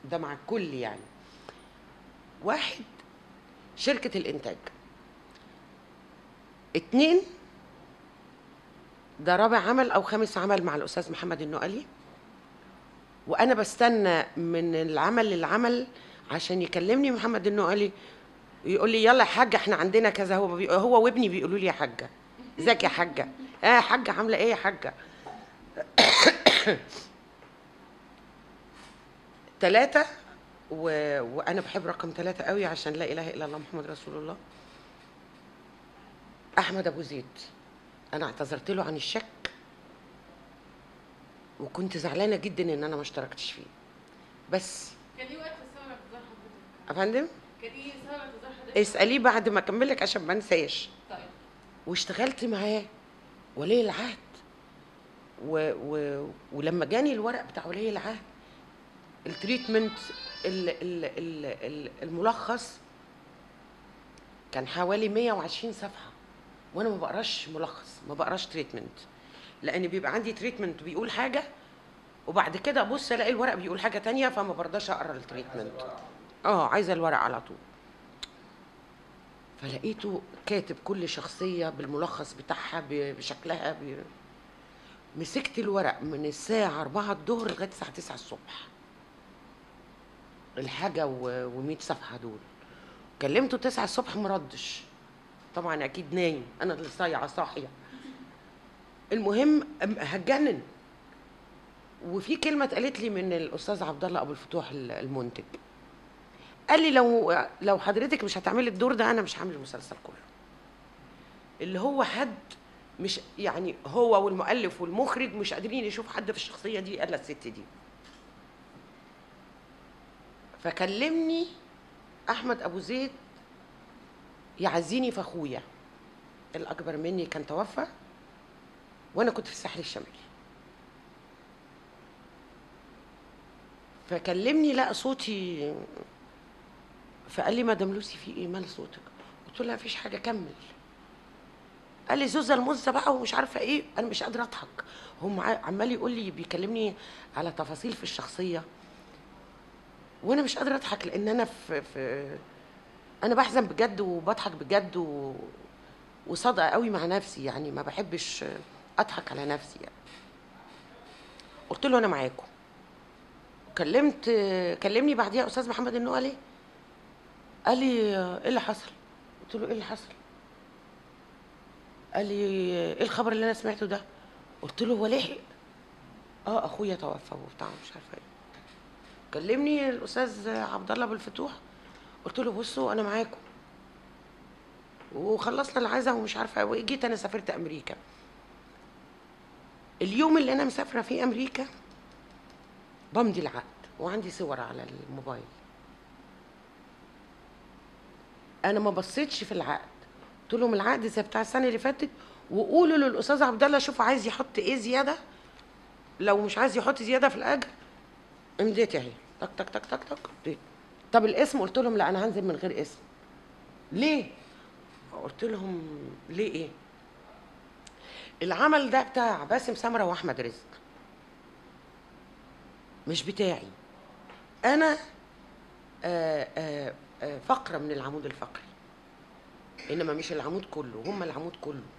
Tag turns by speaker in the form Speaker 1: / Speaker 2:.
Speaker 1: ده مع الكل يعني. واحد، شركة الإنتاج. 2، ده رابع عمل أو خامس عمل مع الأستاذ محمد النقلي، وأنا بستنى من العمل للعمل عشان يكلمني محمد النقلي يقول لي يلا يا حاجة احنا عندنا كذا. هو وابني بيقولوا لي يا حاجة، ازيك يا حاجة؟ يا حاجة عاملة ايه يا حاجة؟ 3، وأنا بحب رقم 3 قوي عشان لا إله إلا الله محمد رسول الله. أحمد أبو زيد، أنا اعتذرت له عن الشك وكنت زعلانة جدا إن أنا ما اشتركتش فيه. بس
Speaker 2: كان ايه وقت سبب اعتذار حضرتك؟
Speaker 1: يا فندم
Speaker 2: كان ايه سبب اعتذار حضرتك؟
Speaker 1: اسأليه بعد ما أكملك عشان ما انساش.
Speaker 2: طيب.
Speaker 1: واشتغلت معاه ولي العهد، ولما جاني الورق بتاع ولي العهد التريتمنت الملخص كان حوالي 120 صفحة، وانا ما بقراش ملخص، ما بقراش تريتمنت، لان بيبقى عندي تريتمنت بيقول حاجة وبعد كده ابص الاقي الورق بيقول حاجة تانية، فما برضاش اقرا التريتمنت. عايزة الورق على طول. فلقيته كاتب كل شخصية بالملخص بتاعها بشكلها مسكت الورق من الساعة 4 الظهر لغاية الساعة 9 الصبح، الحاجة و100 صفحة دول. كلمته 9 الصبح مردش، طبعا أكيد نايم، أنا اللي صايعة صاحية. المهم هتجنن. وفي كلمة اتقالت لي من الأستاذ عبد الله أبو الفتوح المنتج، قال لي لو حضرتك مش هتعملي الدور ده أنا مش هعمل المسلسل كله. اللي هو حد مش يعني هو والمؤلف والمخرج مش قادرين يشوفوا حد في الشخصية دي إلا الست دي. فكلمني أحمد أبو زيد يعزيني في أخويا الأكبر مني كان توفى، وأنا كنت في الساحل الشمالي. فكلمني لقى صوتي، فقال لي مدام لوسي في إيه مال صوتك؟ قلت له لا مفيش حاجة كمل. قال لي زوزة المزة بقى ومش عارفة إيه. أنا مش قادرة أضحك، هم عمال يقول لي بيكلمني على تفاصيل في الشخصية وانا مش قادره اضحك، لان انا انا بحزن بجد وبضحك بجد وصادقه قوي مع نفسي، يعني ما بحبش اضحك على نفسي يعني. قلت له انا معاكم. كلمني بعديها استاذ محمد النقلي، قال لي ايه اللي حصل؟ قلت له ايه اللي حصل؟ قال لي ايه الخبر اللي انا سمعته ده؟ قلت له هو لحق؟ اخويا توفى وبتاع مش عارفه ايه. كلمني الاستاذ عبد الله ابو الفتوح، قلت له بصوا انا معاكم، وخلصنا العزا ومش عارفه، وجيت انا سافرت امريكا. اليوم اللي انا مسافره فيه امريكا بمضي العقد وعندي صور على الموبايل، انا ما بصيتش في العقد. قلت لهم العقد زي بتاع السنه اللي فاتت، وقولوا للاستاذ عبد الله شوفوا عايز يحط ايه زياده، لو مش عايز يحط زياده في الاجر. امضيت اهي تك تك تك تك تك. طب الاسم؟ قلت لهم لا انا هنزل من غير اسم. ليه؟ قلت لهم ليه ايه؟ العمل ده بتاع باسم سمرة واحمد رزق، مش بتاعي انا. فقره من العمود الفقري، انما مش العمود كله، هم العمود كله.